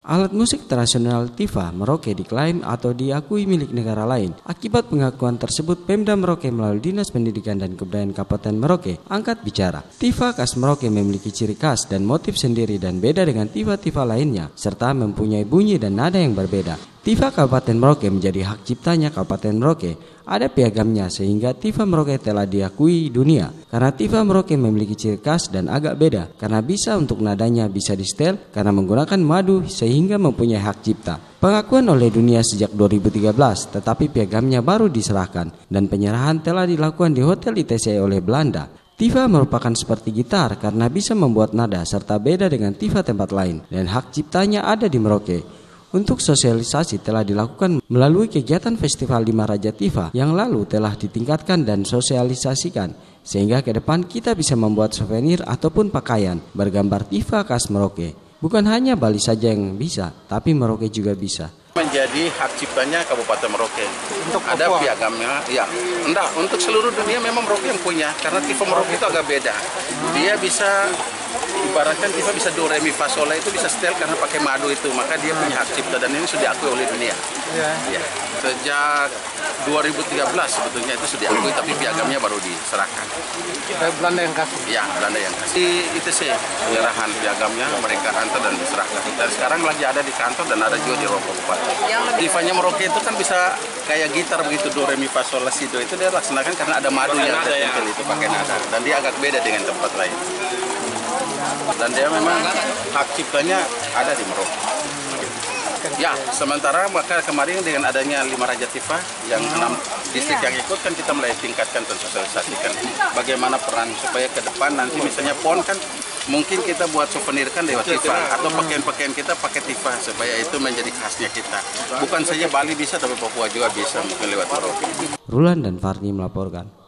Alat musik tradisional tifa Merauke diklaim atau diakui milik negara lain. Akibat pengakuan tersebut, Pemda Merauke melalui Dinas Pendidikan dan Kebudayaan Kabupaten Merauke angkat bicara. Tifa khas Merauke memiliki ciri khas dan motif sendiri dan beda dengan tifa-tifa lainnya, serta mempunyai bunyi dan nada yang berbeda. Tifa Kabupaten Merauke menjadi hak ciptanya Kabupaten Merauke. Ada piagamnya sehingga tifa Merauke telah diakui dunia. Karena tifa Merauke memiliki ciri khas dan agak beda, karena bisa untuk nadanya bisa di-setel karena menggunakan madu sehingga mempunyai hak cipta. Pengakuan oleh dunia sejak 2013, tetapi piagamnya baru diserahkan dan penyerahan telah dilakukan di Hotel ITC oleh Belanda. Tifa merupakan seperti gitar karena bisa membuat nada serta beda dengan tifa tempat lain dan hak ciptanya ada di Merauke. Untuk sosialisasi telah dilakukan melalui kegiatan Festival Lima Raja Tifa yang lalu telah ditingkatkan dan sosialisasikan sehingga ke depan kita bisa membuat souvenir ataupun pakaian bergambar tifa khas Merauke. Bukan hanya Bali saja yang bisa, tapi Merauke juga bisa. Menjadi hak ciptanya Kabupaten Merauke. Untuk ada piagamnya, ya. Enggak, untuk seluruh dunia memang Merauke yang punya karena tifa Merauke itu agak beda. Dia bisa ibaratkan tifa bisa do re mi fa sol la itu bisa setel karena pakai madu itu, maka dia punya hak cipta dan ini sudah diakui oleh dunia. Ya. Sejak 2013 sebetulnya itu sudah diakui tapi piagamnya baru diserahkan. Belanda yang kasih. Ya, Belanda yang kasih. Di ITC penyerahan piagamnya mereka hantar dan diserahkan. Dan sekarang lagi ada di kantor dan ada juga di Kabupaten. Tifanya Merauke itu kan bisa kayak gitar begitu do re mi fa sol la si do itu dia laksanakan karena ada madu yang tertentu itu pakai nada dan dia agak beda dengan tempat lain. Dan dia memang hak ciptanya ada di Merauke. Ya, sementara maka kemarin dengan adanya Lima Raja Tifa yang 6 distrik yang ikut kan kita mulai tingkatkan dan sosialisasikan bagaimana peran supaya ke depan nanti misalnya PON kan mungkin kita buat souvenir kan lewat Tifa atau pakaian-pakaian kita pakai Tifa supaya itu menjadi khasnya kita. Bukan saja Bali bisa tapi Papua juga bisa mungkin lewat Merauke. Rulan dan Farni melaporkan.